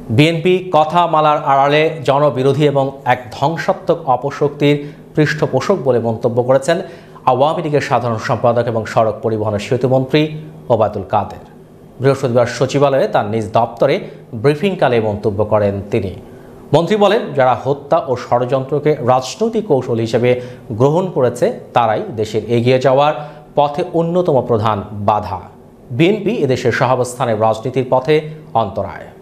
BNP কথা মালার আড়ালে জনবিরোধী এবং এক ধ্বংসাত্মক অপশক্তির পৃষ্ঠপোষক বলে মন্তব্য করেছেন আওয়ামী লীগের সাধারণ সম্পাদক এবং সড়ক পরিবহন সেতুমন্ত্রী ওবায়দুল কাদের। বৃহস্পতিবার সচিবালয়ে তার নিজ দপ্তরে ব্রিফিংকালে মন্তব্য করেন তিনি। মন্ত্রী বলেন, যারা হত্যা ও ষড়যন্ত্রকে রাজনৈতিক কৌশল হিসেবে গ্রহণ করেছে তারাই দেশের এগিয়ে যাওয়ার পথে অন্যতম প্রধান বাধা। বিএনপি এদেশের সহাবস্থানের রাজনীতির পথে অন্তরায়।